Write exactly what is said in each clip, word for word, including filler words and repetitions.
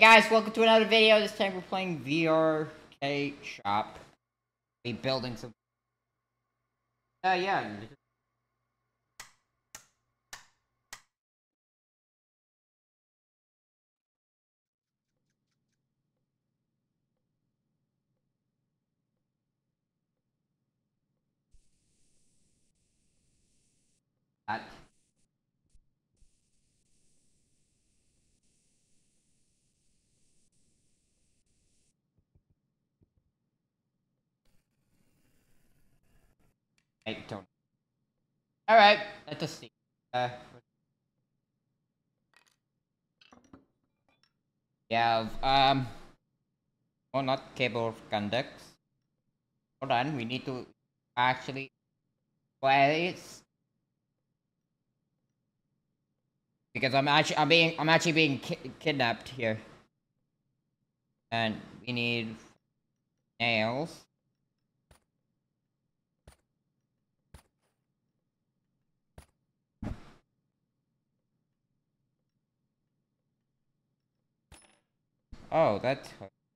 guys, welcome to another video. This time we're playing VrkShop. Be building some. Uh, yeah. That. I don't. All right, let us see. Uh, yeah. Um. Oh, not cable conducts. Hold on. We need to actually. Well, it's because I'm actually I'm being I'm actually being ki kidnapped here, and we need nails. Oh, that's.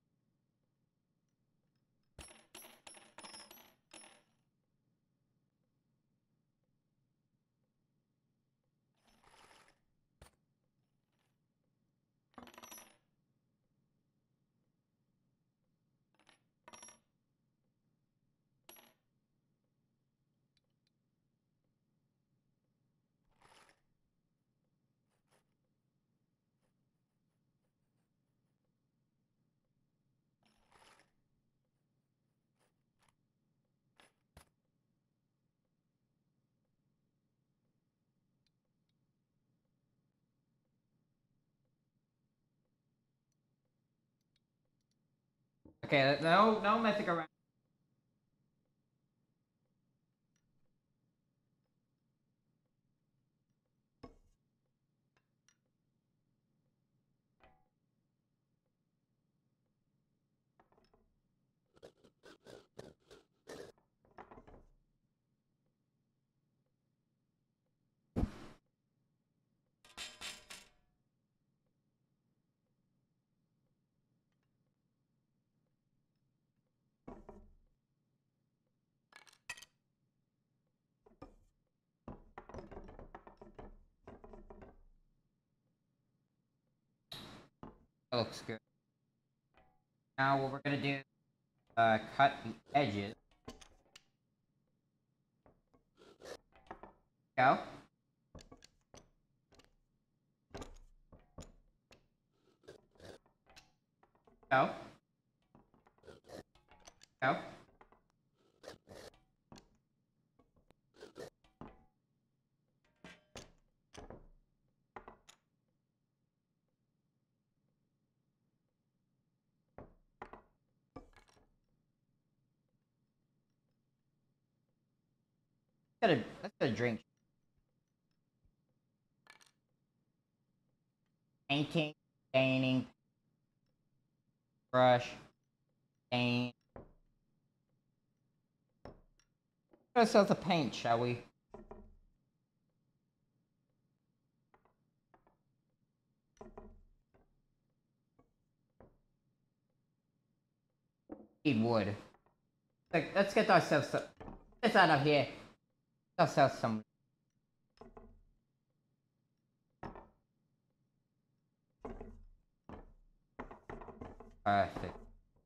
Okay, no, no messing around. That looks good. Now what we're gonna do is uh, cut the edges. Go. Go. Go. Let's get a, let's get a drink. Painting, staining, brush, stain. Let's start the paint, shall we? Need wood. Like, let's get ourselves some. Get out of here. Get ourselves some. Perfect.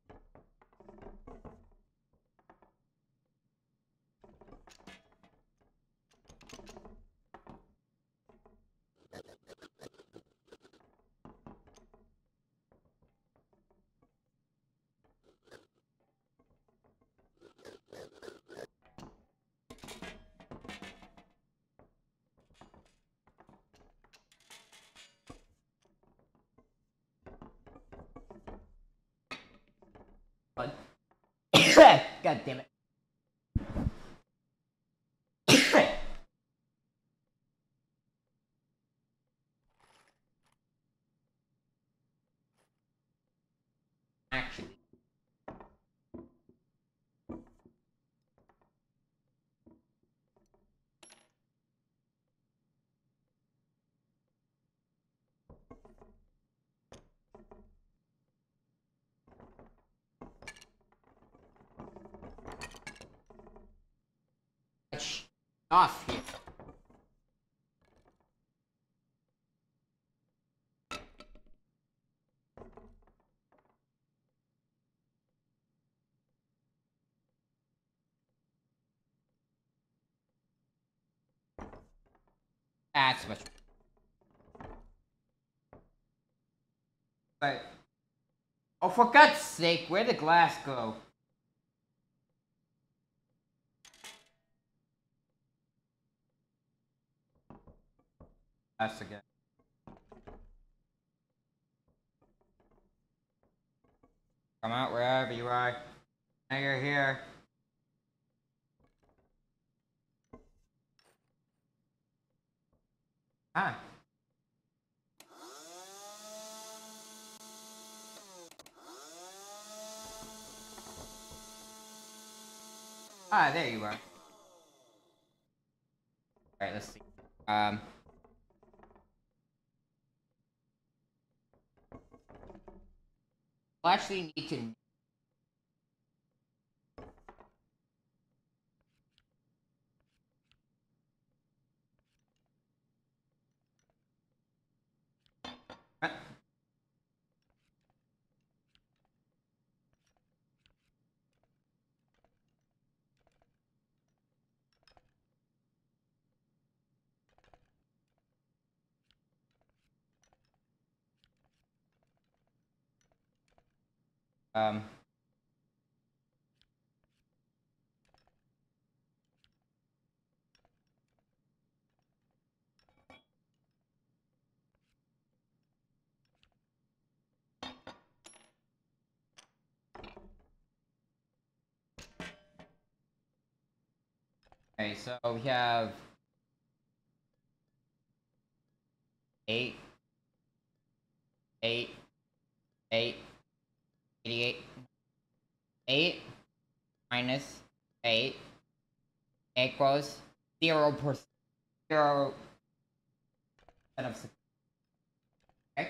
God damn it. Actually. Off here. That's much. But oh, for God's sake, where'd the glass go? Glass again. Come out wherever you are. Now you're here. Ah. Ah, there you are. Alright, let's see. Um. We'll actually need to. Um. Okay, so we have eight, eight, eight, eighty-eight, eight minus eight equals zero percent, zero percent of six. Okay.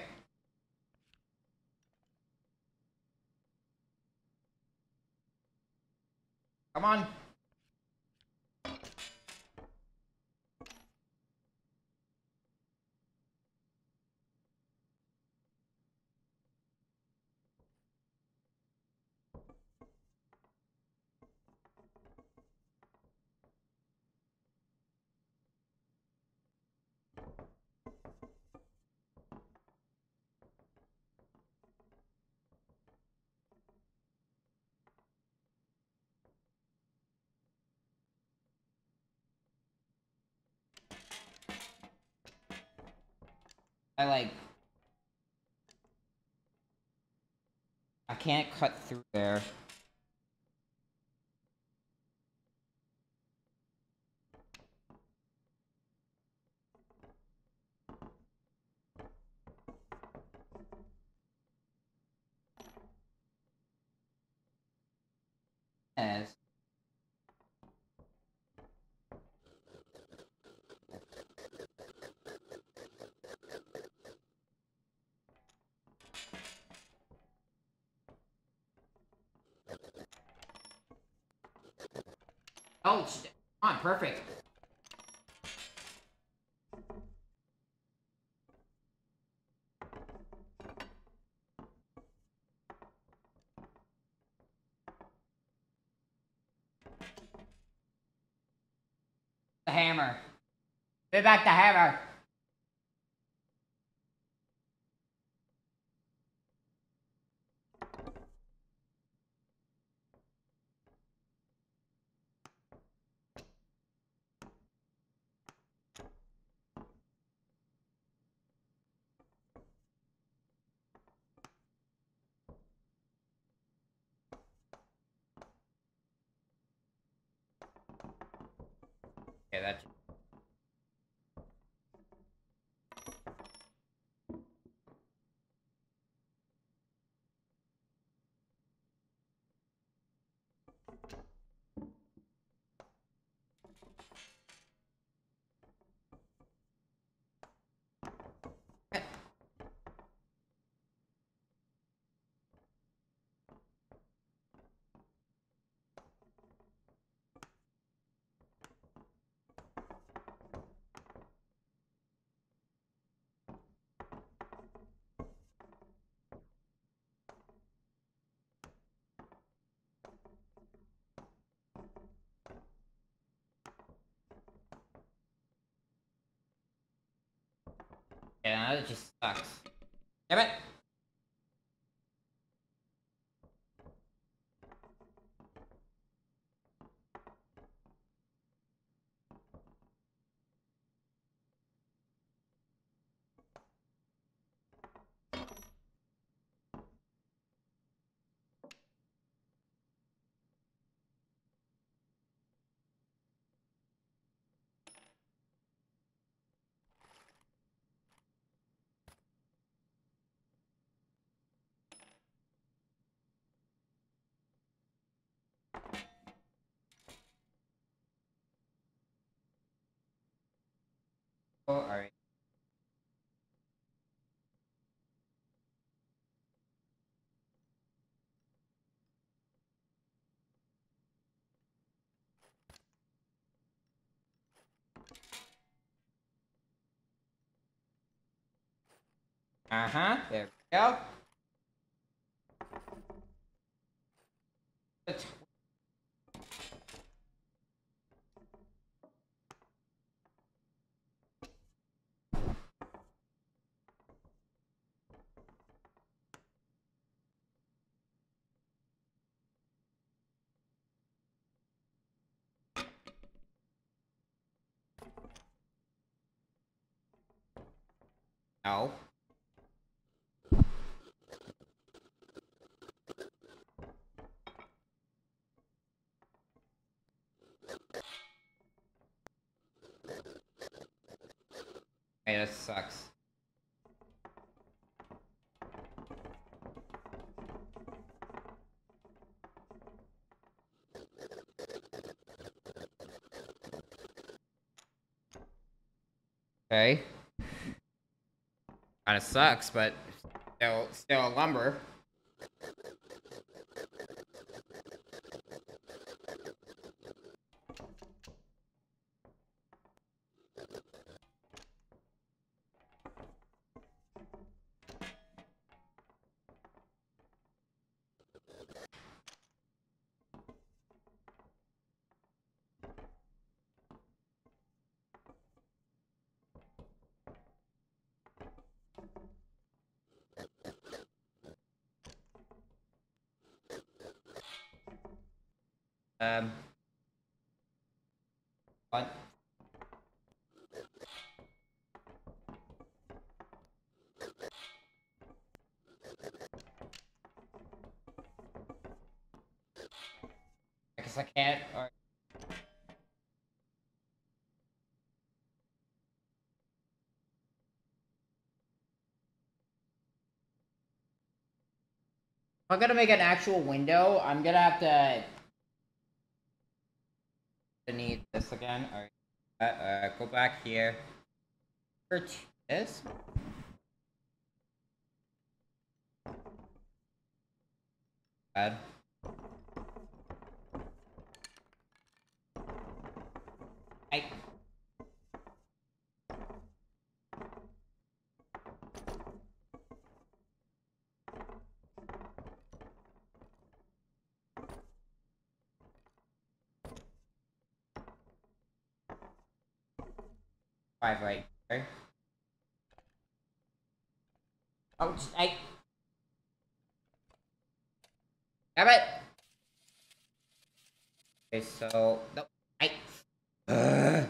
Come on. I like. I can't cut through there. Yes. Oh, come on, perfect. The hammer. Give back the hammer. Okay, that's. Yeah, that just sucks. Damn it! Oh, alright. Uh-huh, there we go. It's- No. Hey, that sucks. Okay. Kinda sucks, but still, still lumber. Um. What? I guess I can't. Or... If I'm gonna make an actual window, I'm gonna have to, to need this again. Alright. Uh, uh, go back here. Search this. Bad. I. Five right here. Oh, just, I. Damn it! Okay, so no, I. Uh,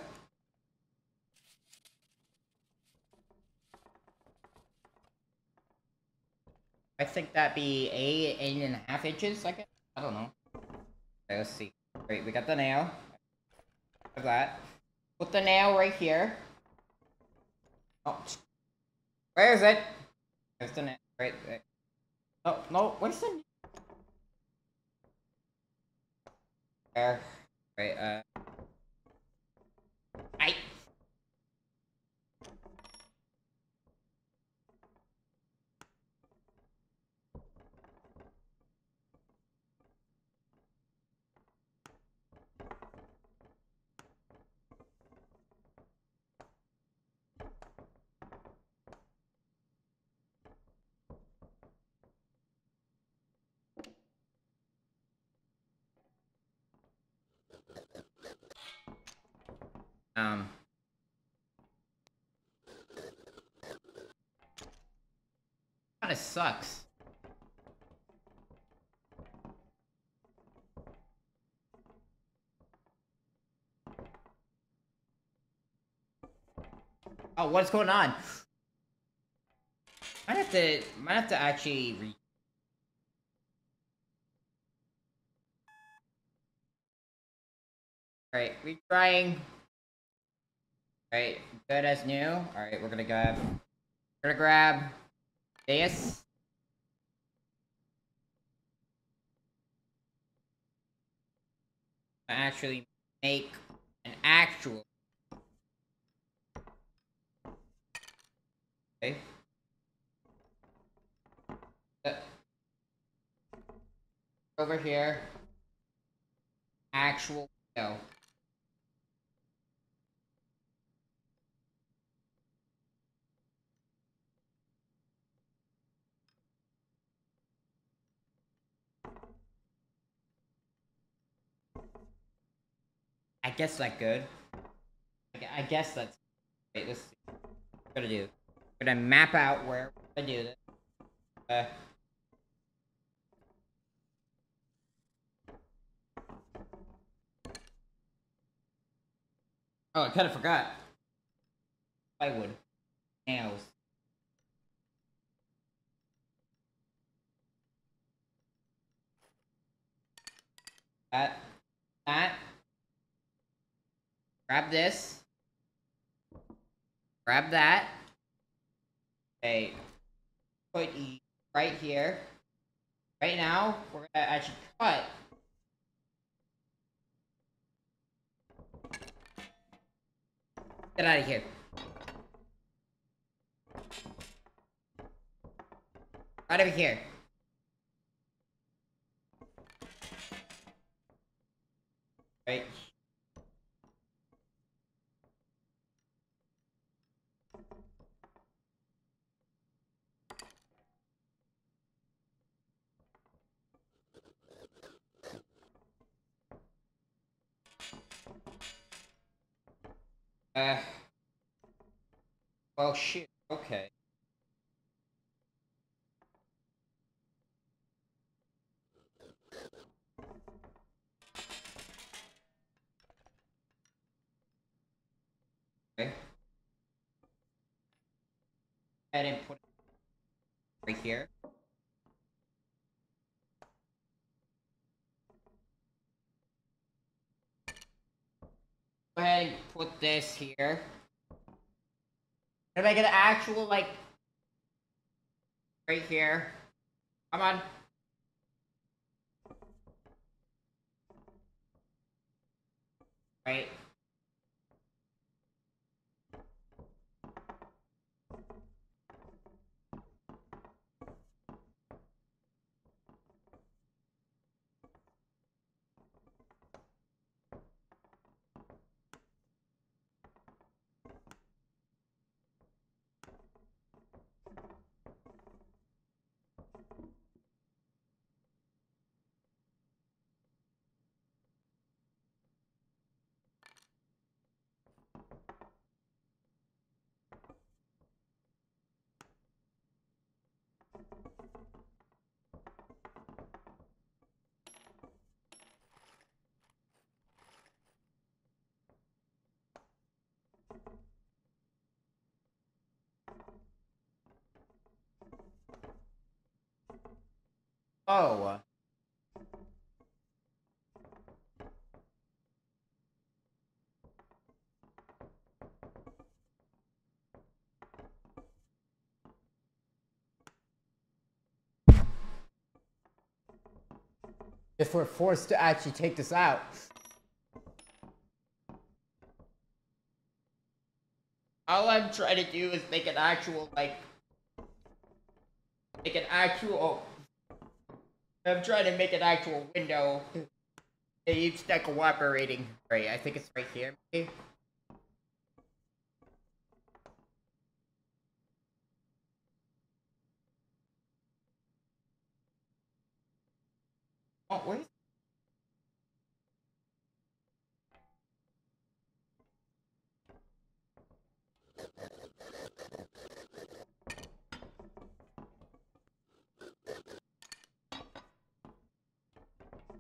I think that'd be eight, eight and a half inches. I guess. I don't know. Okay, let's see. Wait, we got the nail. Have that. Put the nail right here. Oh, where is it? There's the nail. Right there. Oh no, where's the nail? There. Right. Uh. I. Um. Kinda sucks. Oh, what's going on? Might have to, might have to actually re- Alright, retrying. Alright, good as new. Alright, we're gonna grab, we're gonna grab this. Actually make an actual. Okay. Uh, over here. Actual window. I guess that's good. I guess that's. Wait, let's see. What we're gonna do. We're gonna map out where we're gonna do this. Uh. Oh, I kind of forgot. Plywood. Nails. That. That. Grab this. Grab that. Okay. Put E right here. Right now, we're gonna actually cut. Get out of here. Right over here. Right. Uh. Well, shoot. Okay. Okay. Go ahead and put it right here. Go ahead and put this here. And make an actual, like, right here. Come on. Right. Oh. If we're forced to actually take this out. All I'm trying to do is make an actual, like, make an actual, I'm trying to make an actual window. It's not cooperating. Right, I think it's right here, maybe? Oh, where's...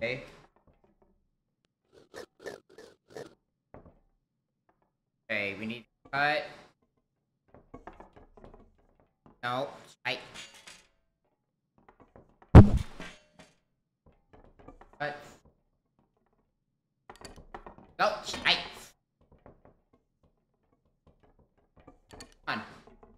Okay. Okay, we need to cut. No, I. Cut. No, I. Come on.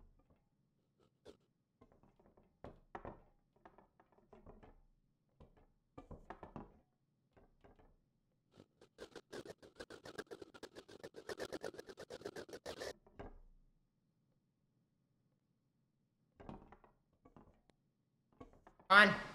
Come on.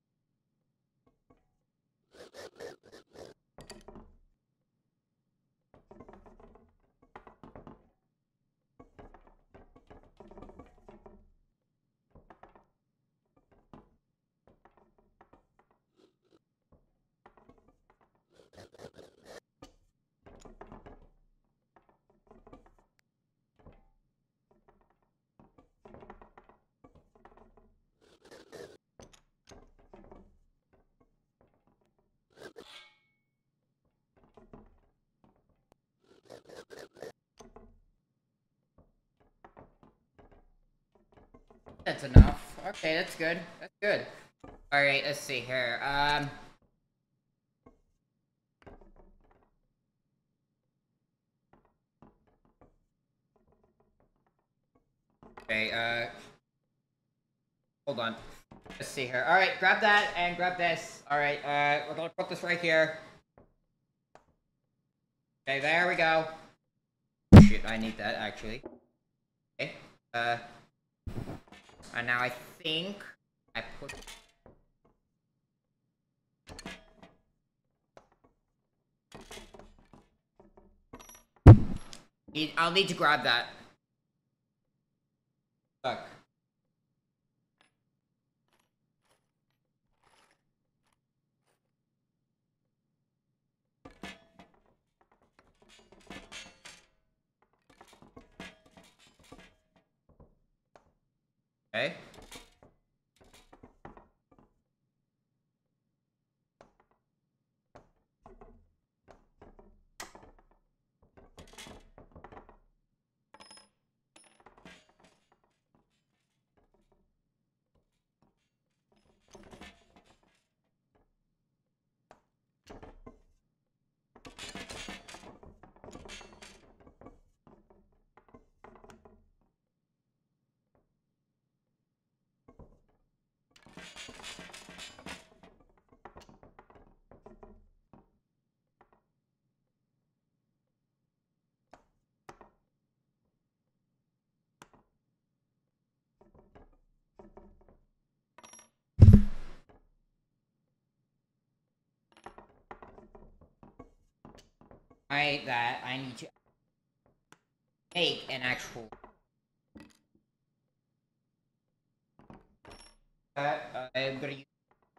That's enough. Okay, that's good. That's good. Alright, let's see here. Um. Okay, uh. Hold on. Let's see here. Alright, grab that and grab this. Alright, uh, we're gonna put this right here. Okay, there we go. Shit, I need that actually. Okay, uh. And now I think I put. Need, I'll need to grab that. Fuck. Okay. I that I need to make an actual. That uh, I'm gonna use.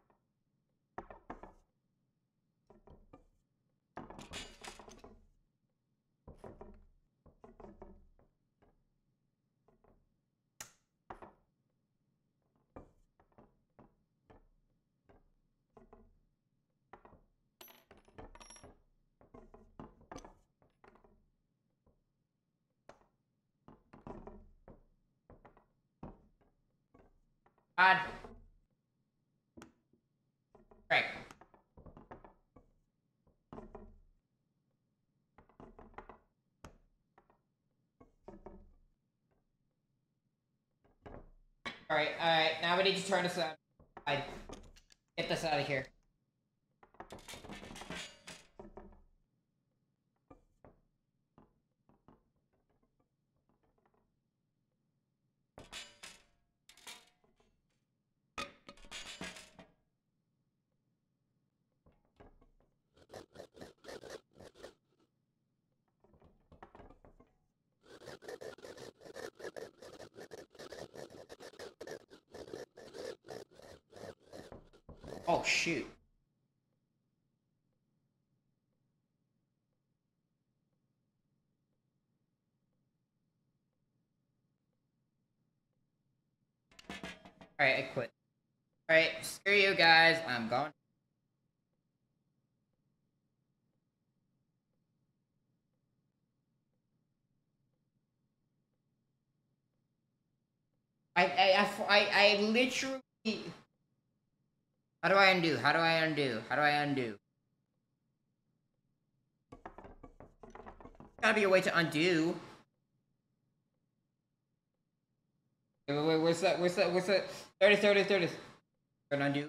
God. Right. Alright, alright, now we need to turn this on. I get this out of here. Oh shoot. Alright, I quit. Alright, screw you guys, I'm going. I, I, I, I, I literally... How do I undo? How do I undo? How do I undo? Gotta be a way to undo. Wait, wait, wait, where's that? Where's that? Where's that? thirty, thirty, thirty. Gonna undo.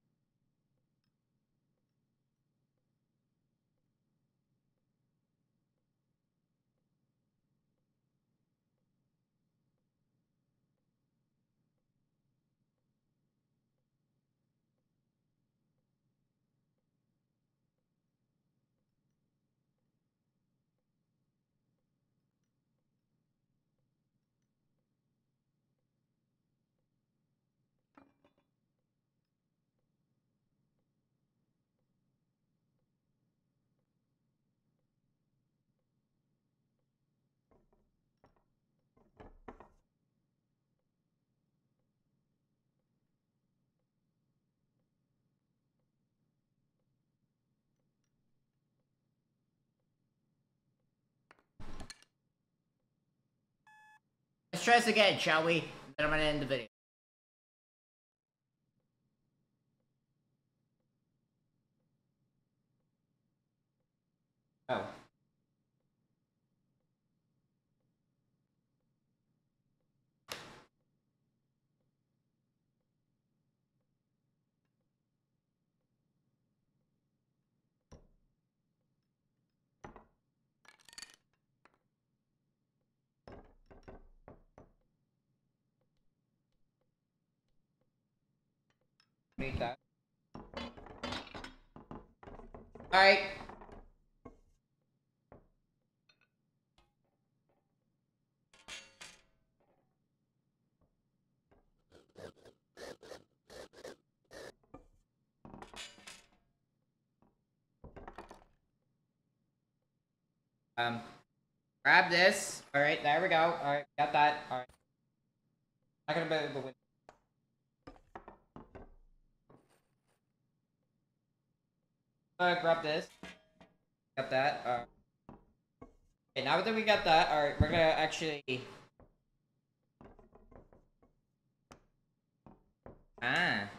Let's try this again, shall we? Then I'm gonna end the video. Oh. Need that. Alright. Um, grab this. Alright, there we go. Alright, got that. Alright. Not gonna be able to win. Uh, grab this. Got that. Alright. Okay, now that we got that, alright, we're gonna actually... Ah.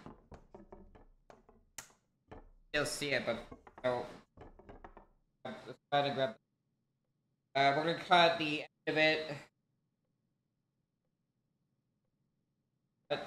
Still see it, but... Oh. Let's try to grab... Uh, we're gonna cut the end of it. But...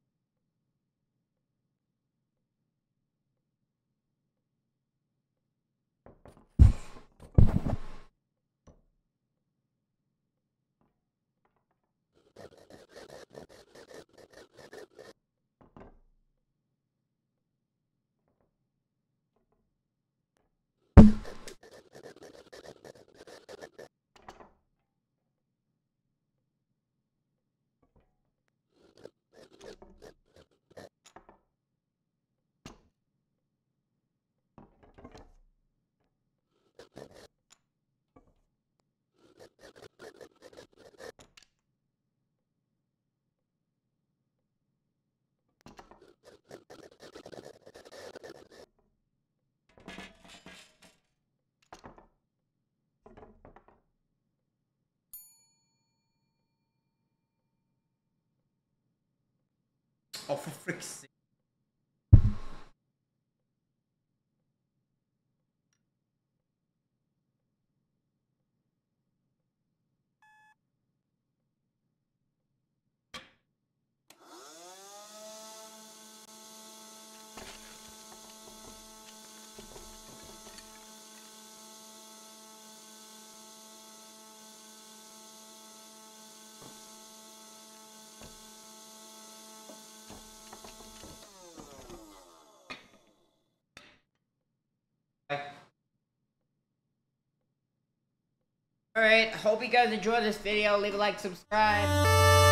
Oh, for frick's sake. Alright, hope you guys enjoyed this video. Leave a like, subscribe.